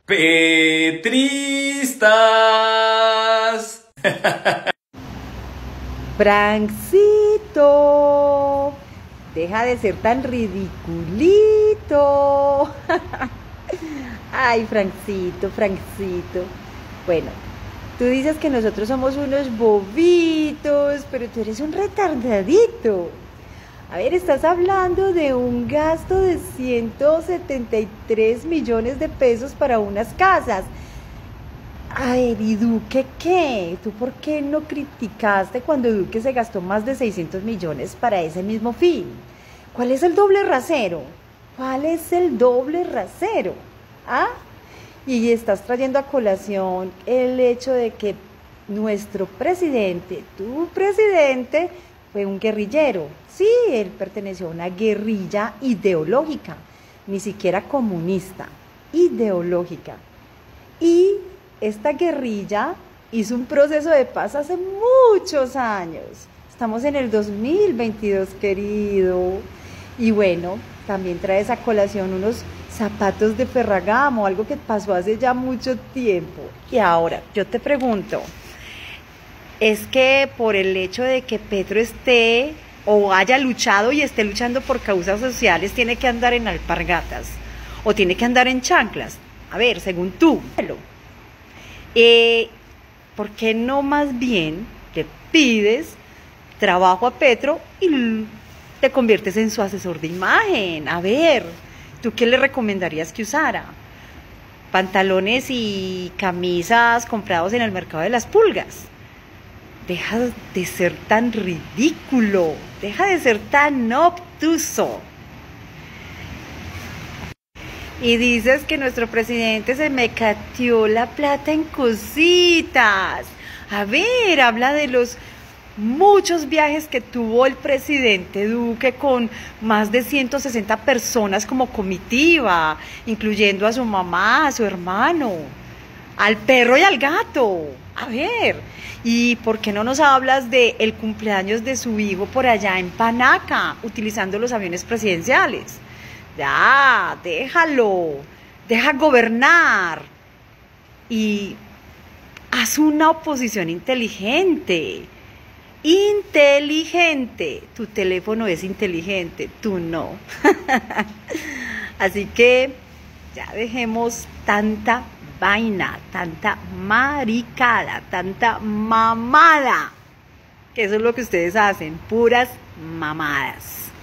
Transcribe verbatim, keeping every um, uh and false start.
Petristas. Francito, deja de ser tan ridiculito. Ay, Francito, Francito. Bueno, tú dices que nosotros somos unos bobitos, pero tú eres un retardadito. A ver, estás hablando de un gasto de ciento setenta y tres millones de pesos para unas casas. A ver, ¿y Duque qué? ¿Tú por qué no criticaste cuando Duque se gastó más de seiscientos millones para ese mismo fin? ¿Cuál es el doble rasero? ¿Cuál es el doble rasero? ¿Ah? Y estás trayendo a colación el hecho de que nuestro presidente, tu presidente, fue un guerrillero. Sí, él perteneció a una guerrilla ideológica, ni siquiera comunista, ideológica. Y esta guerrilla hizo un proceso de paz hace muchos años. Estamos en el dos mil veintidós, querido. Y bueno, también traes a colación unos zapatos de Ferragamo, algo que pasó hace ya mucho tiempo. Y ahora, yo te pregunto, ¿es que por el hecho de que Petro esté o haya luchado y esté luchando por causas sociales, tiene que andar en alpargatas o tiene que andar en chanclas? A ver, según tú, eh, ¿por qué no más bien le pides trabajo a Petro y te conviertes en su asesor de imagen? A ver, ¿tú qué le recomendarías que usara? Pantalones y camisas comprados en el mercado de las pulgas. Deja de ser tan ridículo, deja de ser tan obtuso. Y dices que nuestro presidente se me cateó la plata en cositas. A ver, habla de los muchos viajes que tuvo el presidente Duque con más de ciento sesenta personas como comitiva, incluyendo a su mamá, a su hermano, al perro y al gato. A ver, ¿y por qué no nos hablas de el cumpleaños de su hijo por allá en Panaca, utilizando los aviones presidenciales? Ya, déjalo, deja gobernar y haz una oposición inteligente. Inteligente. Tu teléfono es inteligente, tú no. Así que ya dejemos tanta vaina, tanta maricada, tanta mamada, que eso es lo que ustedes hacen, puras mamadas.